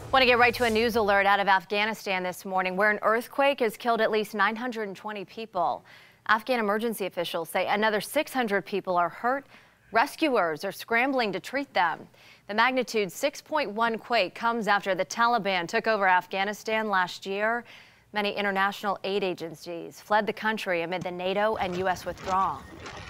Want to get right to a news alert out of Afghanistan this morning, where an earthquake has killed at least 920 people. Afghan emergency officials say another 600 people are hurt. Rescuers are scrambling to treat them. The magnitude 6.1 quake comes after the Taliban took over Afghanistan last year. Many international aid agencies fled the country amid the NATO and U.S. withdrawal.